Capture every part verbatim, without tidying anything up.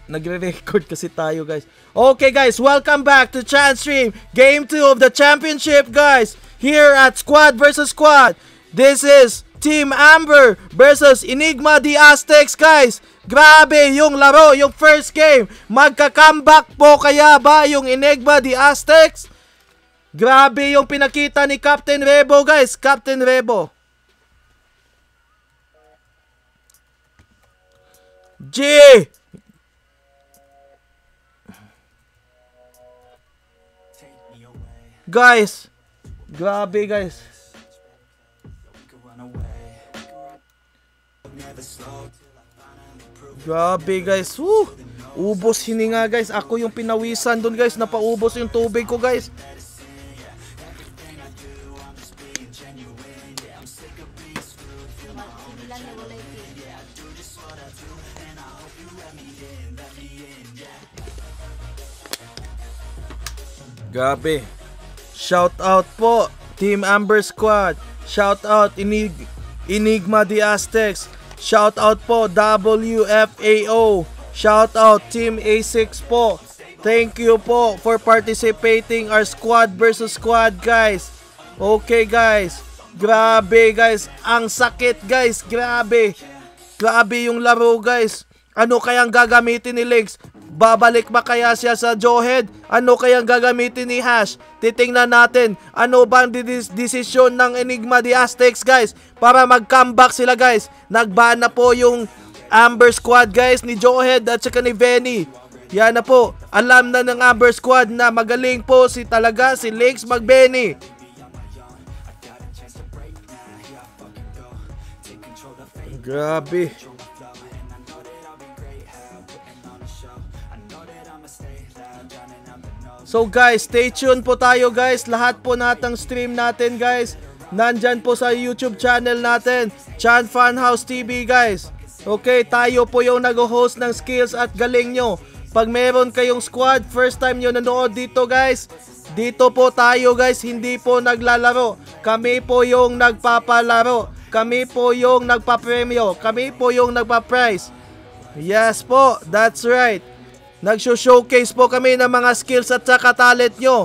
nagre-record kasi tayo, guys. Okay, guys, welcome back to Chan Stream. Game two of the championship, guys. Here at Squad versus Squad. This is Team Amber versus Enigma the Aztecs, guys. Grabe yung laro, yung first game. Magka-comeback po kaya ba yung Enigma the Aztecs? Grabe yung pinakita ni Captain Rebo, guys. Captain Rebo. G! Guys, grabe guys. Grabe guys. Woo! Ubos hininga guys. Ako yung pinawisan doon guys. Napaubos yung tubig ko guys. Grabe. Shout out po Team Amber Squad. Shout out Enig Enigma the Aztecs. Shout out po W F A O. Shout out Team A six po. Thank you po for participating our squad versus squad, guys. Okay guys. Grabe guys. Ang sakit guys. Grabe. Grabe yung laro guys. Ano kayang gagamitin ni Legs? Babalik ba kaya siya sa Jawhead? Ano kayang gagamitin ni Hash? Titingnan natin. Ano bang desisyon ng Enigma the Aztecs, guys? Para mag-comeback sila, guys. Nagban na po yung Amber Squad, guys, ni Jawhead at saka ni Benny. Yan na po. Alam na ng Amber Squad na magaling po si talaga si Legs mag-Benny. Grabe. So guys, stay tuned po tayo guys. Lahat po natang stream natin guys, nandyan po sa YouTube channel natin, Chan Funhouse T V guys. Okay, tayo po yung nag-host ng skills at galing nyo. Pag meron kayong squad, first time nyo nanood dito guys, dito po tayo guys, hindi po naglalaro. Kami po yung nagpapalaro. Kami po yung nagpapremyo. Kami po yung nagpa-prize. Yes po, that's right. Nag-showcase po kami ng mga skills at saka talent nyo.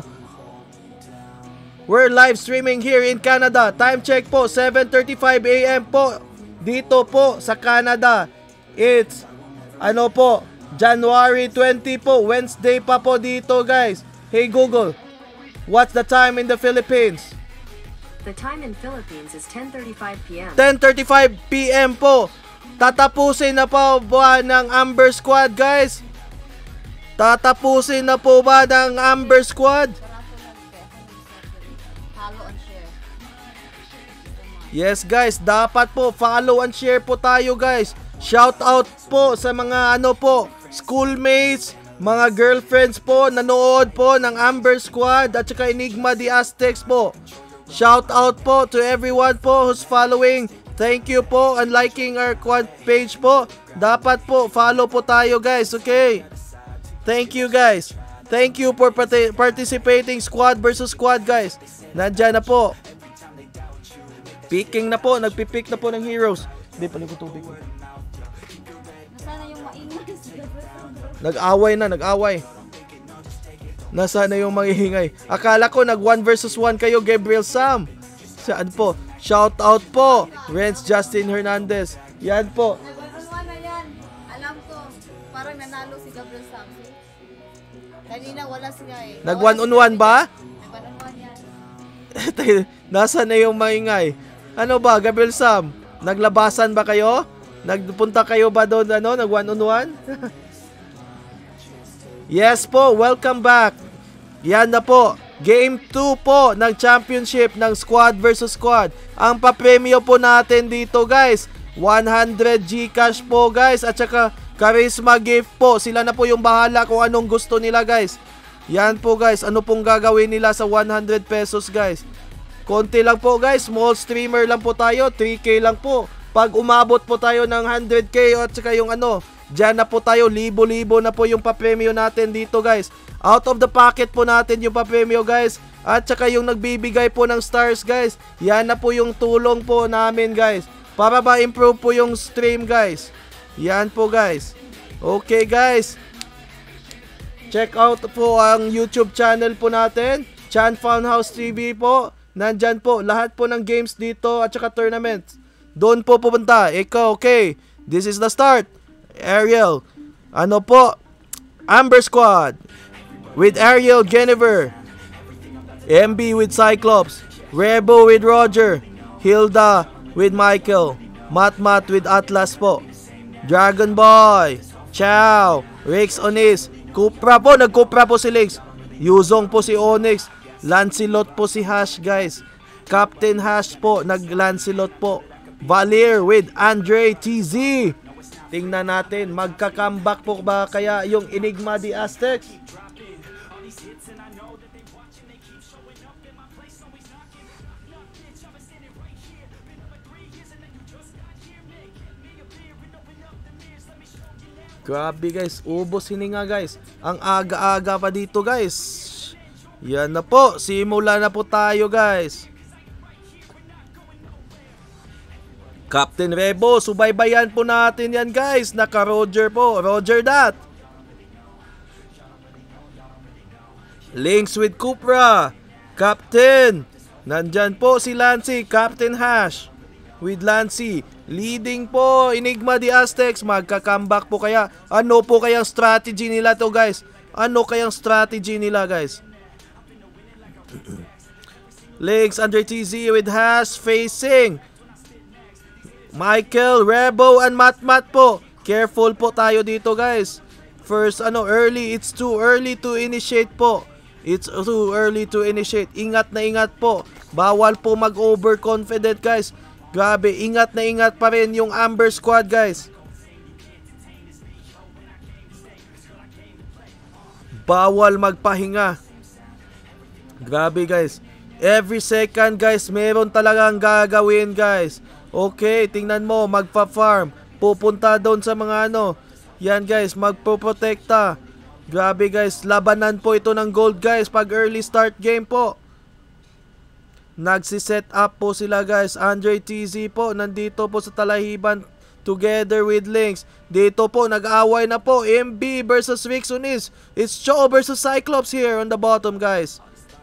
We're live streaming here in Canada. Time check po, seven thirty-five A M po. Dito po sa Canada. It's, ano po, January twentieth po. Wednesday pa po dito guys. Hey Google, what's the time in the Philippines? The time in Philippines is ten thirty-five P M ten thirty-five P M po. Tatapusin na po ba ng Amber Squad guys? Tatapusin na po ba ng Amber Squad? Yes guys, dapat po follow and share po tayo guys. Shout out po sa mga ano po, schoolmates, mga girlfriends po, nanood po ng Amber Squad at saka Enigma the Aztecs po. Shout out po to everyone po who's following. Thank you po and liking our quad page po. Dapat po follow po tayo guys, okay? Thank you guys. Thank you for participating squad versus squad guys. Nandyan na po. Picking na po. Nagpipick na po ng heroes. Hindi, paligod tubig ko. Nasaan yung maingay? Nag-away na, nag-away. Nasaan na yung maingay? Akala ko nag one versus one kayo, Gabriel Sam. Saan po? Shout out po. Renz Justin Hernandez. Yan po. Nag-one na yan. Alam ko. Parang nanalo si Gabriel Sam. Kanina wala siya eh. Nag one on one ba? Nag one on one yan. Nasaan na yung maingay? Ano ba, Gabriel Sam? Naglabasan ba kayo? Nagpunta kayo ba doon, ano? Nag one on one? Yes po, welcome back. Yan na po. Game two po ng championship ng squad versus squad. Ang papremyo po natin dito guys, one hundred Gcash po guys. At saka Charisma gift po. Sila na po yung bahala kung anong gusto nila guys. Yan po guys. Ano pong gagawin nila sa one hundred pesos guys. Konti lang po guys. Small streamer lang po tayo. three K lang po. Pag umabot po tayo ng one hundred K at saka yung ano, dyan na po tayo. Libo-libo na po yung papremyo natin dito guys. Out of the pocket po natin yung papremyo guys. At saka yung nagbibigay po ng stars guys. Yan na po yung tulong po namin guys. Para ba improve po yung stream guys. Yan po guys. Okay guys. Check out po ang YouTube channel po natin, Chan Funhouse T V po. Nandyan po, lahat po ng games dito at saka tournaments. Doon po pupunta. Ikaw, okay. This is the start. Ariel. Ano po? Amber Squad. With Ariel Jennifer. M B with Cyclops. Rebo with Roger. Hilda with Michael. Matmat with Atlas po. Dragon Boy. Chow. Rex Onis. Kupra po. Nagkupra po si Lex. Yuzong po si Onyx. Lancelot po si Hash, guys. Captain Hash po, nag-Lancelot po. Valir with Andre T Z. Tingnan natin, magka-comeback po ba kaya yung Enigma the Aztecs? Grabe guys, ubos hininga guys. Ang aga-aga pa dito guys. Yan na po, simula na po tayo guys. Captain Rebo, subaybayan po natin yan guys. Naka Roger po, Roger that. Links with Cupra. Captain. Nandyan po si Lancy, Captain Hash. With Lancy. Leading po, Enigma the Aztecs. Magka-comeback po kaya. Ano po kayang strategy nila to guys? Ano kayang strategy nila guys? Links under T Z with Hash facing Michael, Rebo, and Matmat po. Careful po tayo dito guys. First ano, early. It's too early to initiate po. It's too early to initiate. Ingat na ingat po. Bawal po mag-overconfident guys. Grabe, ingat na ingat pa rin yung Amber Squad guys. Bawal magpahinga. Grabe guys. Every second guys, meron talagang gagawin guys. Okay, tingnan mo, magpa-farm. Pupunta doon sa mga ano. Yan guys, magpo-protekta. Grabe guys, labanan po ito ng gold guys pag early start game po. Nagsi-set up po sila guys. Andre T Z po, nandito po sa talahiban together with Lynx. Dito po, nag-away na po. M B versus Rex Onis. It's Cho versus Cyclops here on the bottom guys.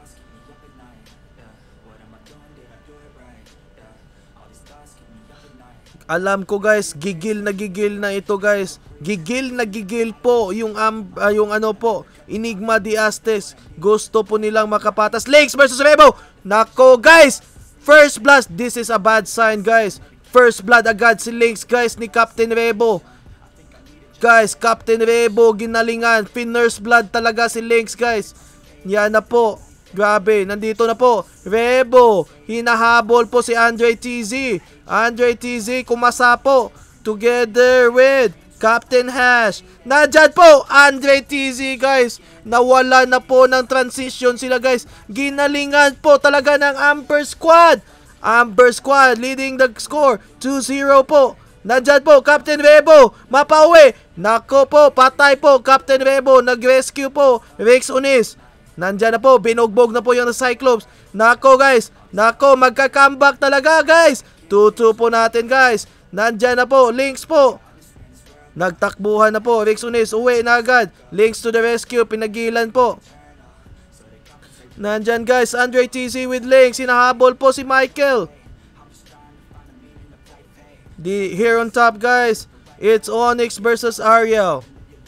Alam ko guys, gigil na gigil na ito guys. Gigil na gigil po yung, um, uh, yung ano po, Enigma the Aztecs. Gusto po nilang makapatas. Lynx versus Rebo. Nako guys, first blood. This is a bad sign guys. First blood agad si Lynx guys ni Captain Rebo. Guys, Captain Rebo ginalingan. Finner's blood talaga si Lynx guys. Yan na po. Grabe, nandito na po. Rebo, hinahabol po si Andre T Z. Andre T Z kumasa po. Together with Captain Hash. Nandyan po, Andre T Z guys. Nawala na po ng transition sila guys. Ginalingan po talaga ng Amber Squad. Amber Squad leading the score. two zero po. Nandyan po, Captain Rebo. Mapauwi. Nako po, patay po. Captain Rebo, nag-rescue po. Rex Onis. Nandyan na po, binugbog na po yung Cyclops. Nako guys, nako, magka-comeback talaga guys. two two po natin guys. Nandyan na po, Lynx po. Nagtakbuhan na po, Rex Onis, uwi na agad. Lynx to the rescue, pinagilan po. Nandyan guys, Andre T Z with Lynx. Hinahabol po si Michael. The, here on top guys, it's Onyx versus Ariel.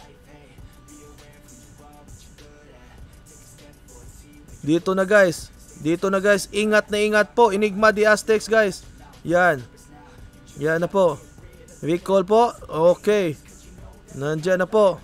Dito na guys. Dito na guys. Ingat na ingat po. Enigma the Aztecs guys. Yan. Yan na po. Recall po. Okay. Nandyan na po.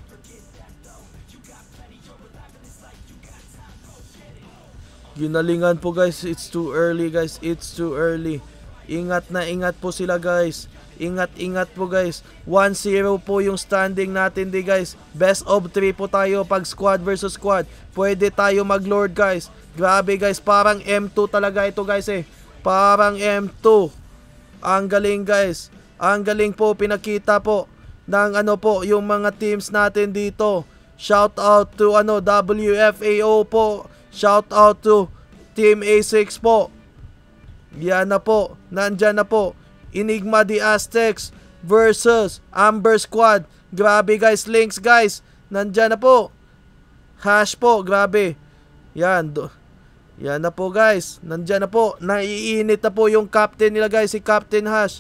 Ginalingan po guys. It's too early guys. It's too early. Ingat na ingat po sila guys. Ingat-ingat po guys. one zero po yung standing natin di guys. Best of three po tayo pag squad versus squad. Pwede tayo mag-lord guys. Grabe guys, parang M two talaga ito guys eh. Parang M two. Ang galing guys. Ang galing po, pinakita po ng ano po yung mga teams natin dito. Shout out to ano W F A O po. Shout out to Team A six po. Yan na po. Nandyan na po. Enigma the Aztecs versus Amber Squad. Grabe guys, Lynx guys. Nandyan na po. Hash po, grabe. Yan. Do Yan na po guys. Nandyan na po. Naiinit na po yung captain nila guys. Si Captain Hash.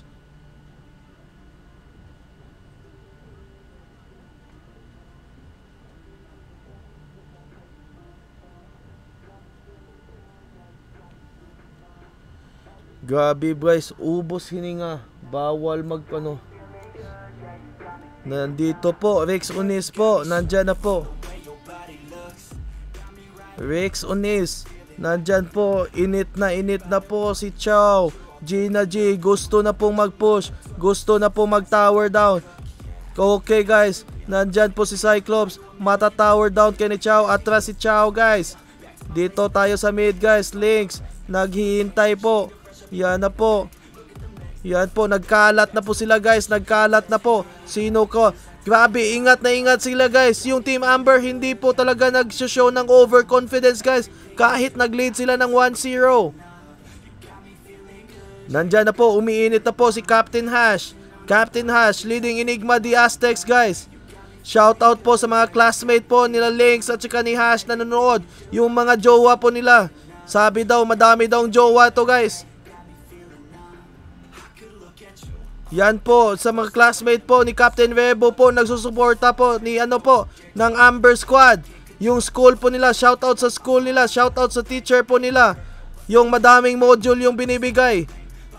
Grabe guys. Ubos hininga. Bawal magpano. Nandito po. Rex Unis po. Nandyan na po. Rex Unis. Nandyan po, init na init na po si Chow. Gina G, gusto na pong mag-push. Gusto na pong mag-tower down. Okay guys, nandyan po si Cyclops. Mata-tower down kay ni Chow. Atras si Chow guys. Dito tayo sa mid guys. Links, naghihintay po. Yan na po. Yan po, nagkalat na po sila guys. Nagkalat na po. Sino ko? Grabe, ingat na ingat sila guys. Yung Team Amber hindi po talaga nag-show ng overconfidence guys. Kahit nag-lead sila ng one zero. Nandyan na po, umiinit na po si Captain Hash. Captain Hash leading Enigma the Aztecs guys. Shoutout po sa mga classmate po nila Links at saka ni Hash na nanonood. Yung mga jowa po nila. Sabi daw madami daw jowa to guys. Yan po, sa mga classmate po ni Captain Rebo po, nagsusuporta po ni ano po, ng Amber Squad. Yung school po nila, shoutout sa school nila, shoutout sa teacher po nila. Yung madaming module yung binibigay.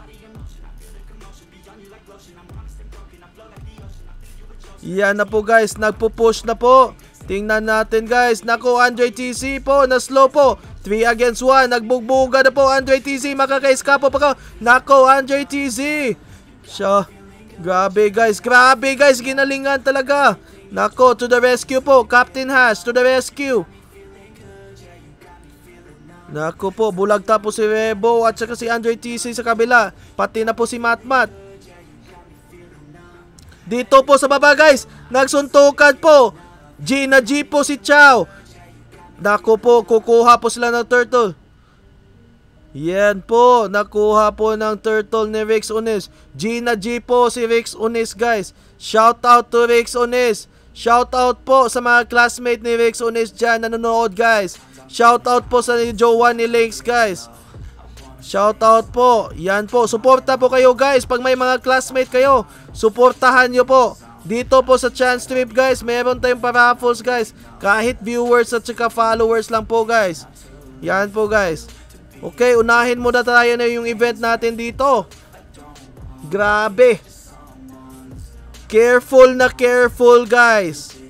Yan na po guys, nagpo-push na po. Tingnan natin guys, nako Andre T C po, na slow po. three against one, nagbugbuga na po Andre T C, makaka-escape pa ka. Nako Andre T C. Siya. Grabe guys, grabe guys, ginalingan talaga. Nako, to the rescue po, Captain Hash, to the rescue. Nako po, bulagta po si Rebo at saka si Andre T C sa kabila. Pati na po si Matmat. Dito po sa baba guys, nagsuntukan po. Gina G po si Chow. Nako po, kukuha po sila ng turtle. Yan po, nakuha po ng turtle ni Rex Unis. Gina G po si Rex Unis guys. Shout out to Rex Unis. Shout out po sa mga classmate ni Rex Unis dyan nanonood guys. Shout out po sa jowa ni Links guys. Shout out po. Yan po, suporta po kayo guys. Pag may mga classmate kayo, suportahan nyo po. Dito po sa chance trip guys, meron tayong paraffles guys. Kahit viewers at saka followers lang po guys. Yan po guys. Okay, unahin muna tayo na yung event natin dito. Grabe. Careful na careful guys.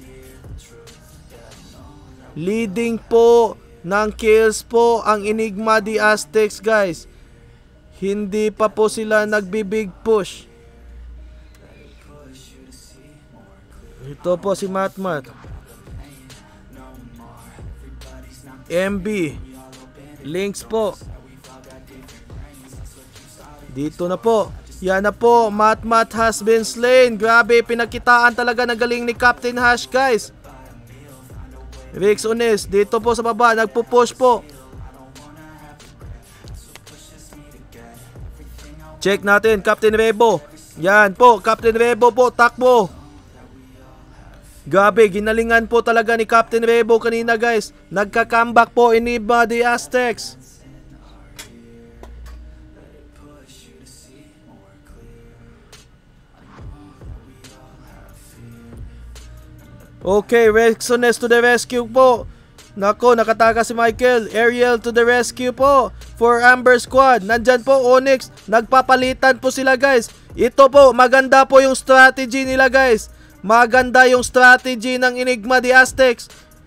Leading po ng kills po ang Enigma the Aztecs guys. Hindi pa po sila nagbibig push. Ito po si Matmat. M B Links po. Dito na po. Yan na po. Matmat has been slain. Grabe, pinakitaan talaga ng galing ni Captain Hash guys. Rex Unis. Dito po sa baba. Nagpo-push po. Check natin. Captain Rebo. Yan po. Captain Rebo po. Takbo. Grabe, ginalingan po talaga ni Captain Rebo kanina guys. Nagka-comeback po Enigma the Aztecs. Okay, Rexones to the rescue po. Nako, nakataka si Michael. Ariel to the rescue po. For Amber Squad. Nandyan po Onyx. Nagpapalitan po sila guys. Ito po, maganda po yung strategy nila guys. Maganda yung strategy ng Enigma the Aztecs.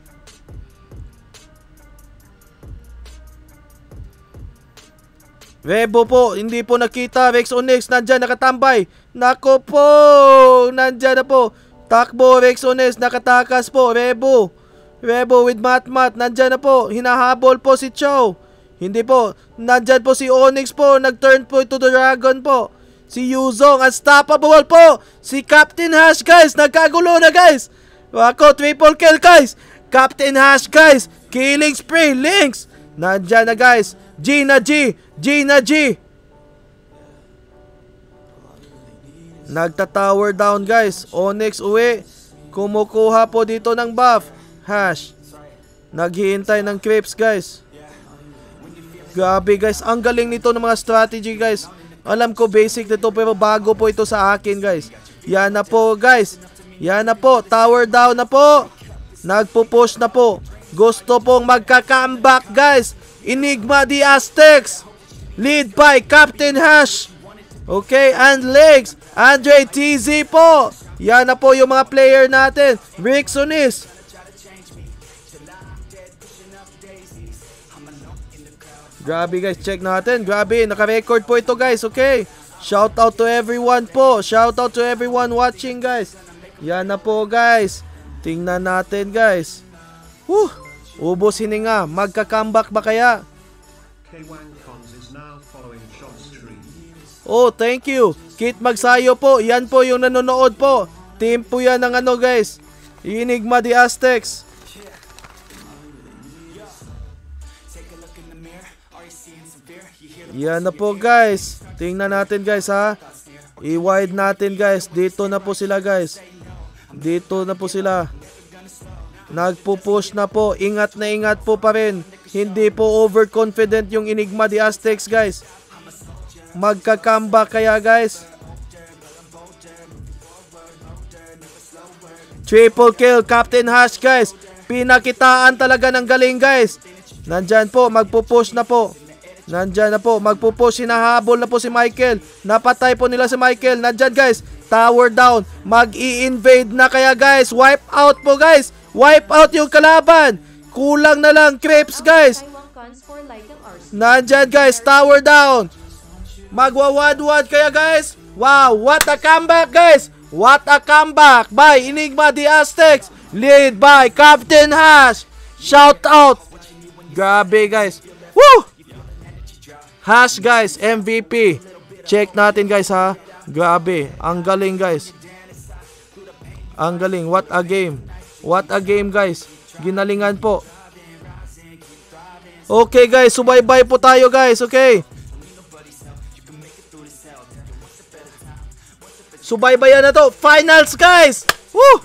Rebo po, hindi po nakita. Rex Onyx, nandyan, nakatambay. Nako po, nandyan na po. Takbo, Rex Onyx, nakatakas po. Rebo, Rebo with Matmat, nandyan na po. Hinahabol po si Chow. Hindi po, nandyan po si Onyx po. Nag-turn po to the dragon po. Si Yuzong, unstoppable po. Si Captain Hash guys, nagkagulo na guys. Wako, triple kill guys. Captain Hash guys, killing spree, Links. Nandyan na guys. Gina G, Gina G. Nagta-tower down guys. Onyx uwi. Kumukuha po dito ng buff. Hash. Naghihintay ng creeps guys. Grabe guys, ang galing nito ng mga strategy guys. Alam ko basic nito pero bago po ito sa akin guys. Yan na po guys. Yan na po, tower down na po. Nagpo-push na po. Gusto pong magka-comeback guys. Enigma the Aztecs. Lead by Captain Hash. Okay, and legs. Andre T Z po. Yan na po yung mga player natin. Ricksonis. Grabe guys, check natin. Grabe, naka-record po ito guys, okay? Shout out to everyone po. Shout out to everyone watching guys. Yan na po guys. Tingnan natin guys. Woo! Ubos hininga. Magka-comeback ba kaya? Oh, thank you. Kit Magsayo po. Yan po yung nanonood po. Team po yan ng ano guys. Enigma the Aztecs. Yan na po guys. Tingnan natin guys ha. I-wide natin guys. Dito na po sila guys. Dito na po sila. Nagpo-push na po. Ingat na ingat po pa rin. Hindi po overconfident yung Enigma the Aztecs guys. Magka-comeback kaya guys. Triple kill Captain Hash guys. Pinakitaan talaga ng galing guys. Nandyan po. Magpo-push na po. Nandyan na po, magpupush, hinahabol na po si Michael. Napatay po nila si Michael. Nandyan guys, tower down. Mag-i-invade na kaya guys. Wipe out po guys. Wipe out yung kalaban. Kulang na lang creeps guys. Nandyan guys, tower down. Magwawad-wad kaya guys. Wow, what a comeback guys. What a comeback by Enigma the Aztecs. Lead by Captain Hash. Shout out. Grabe guys. Woo! Hash guys, M V P. Check natin guys ha. Grabe, ang galing guys. Ang galing, what a game. What a game guys. Ginalingan po. Okay guys, subaybay po tayo guys, okay? Subaybayan na to. Finals guys. Woo!